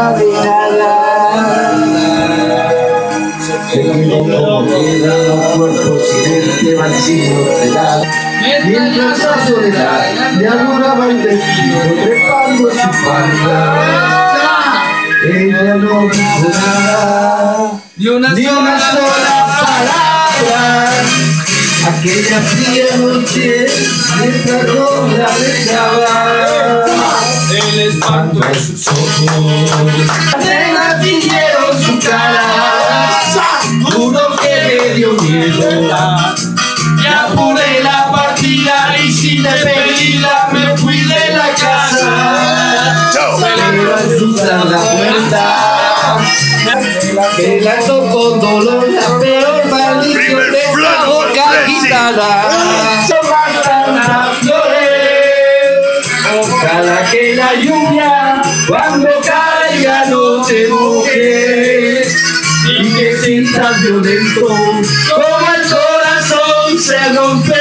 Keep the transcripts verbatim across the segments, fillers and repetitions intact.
sabe nada. Se como quedan los cuerpos silente vacíos de edad. Mientras la soledad le alumbraba el destino trepando su falda. Ella no dijo nada, ni una, ni una sola palabra. Aquella fría noche mientras no la besaba, el espanto de sus ojos. las nenas fingieron su cara, juro que me dio miedo. Ya apuré la partida y sin despedirla me fui de la casa. Pero al cruzar la puerta me lanzó con dolor la peor maldición de esta boca agitada. Son las flores, ojalá que la lluvia cuando caiga no te moje y que sientas violento como el corazón se rompe.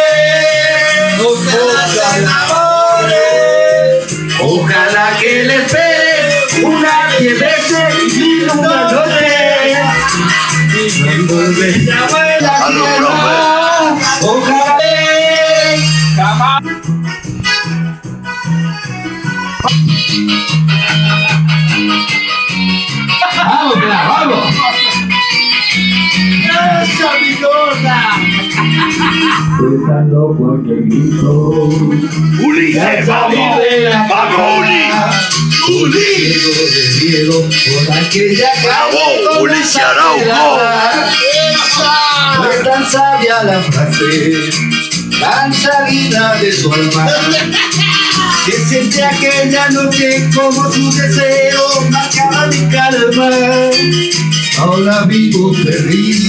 Ojalá que le espere una que bese y una noche y cuando me llame la tierra, ojalá que jamás. ¡Vamos, vamos! ¡Esa mi gorda! Pensando porque grito Ulises, vamos, vamos, Uli, Uli, miedo por aquella bravo, Ulises Araujo. Fue tan sabia la frase, tan salida de su alma, que sentí aquella noche como su deseo marcaba mi calma. Ahora vivo perdido,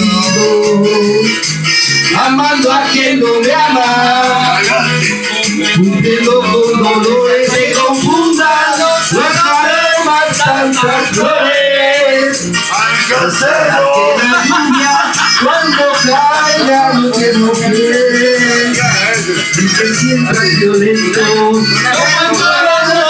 amando a quien no me ama, cumpliendo con dolores que confundan los aromas tantas flores. Cansado que la lluvia cuando caiga no te moje y que sientas violento como el corazón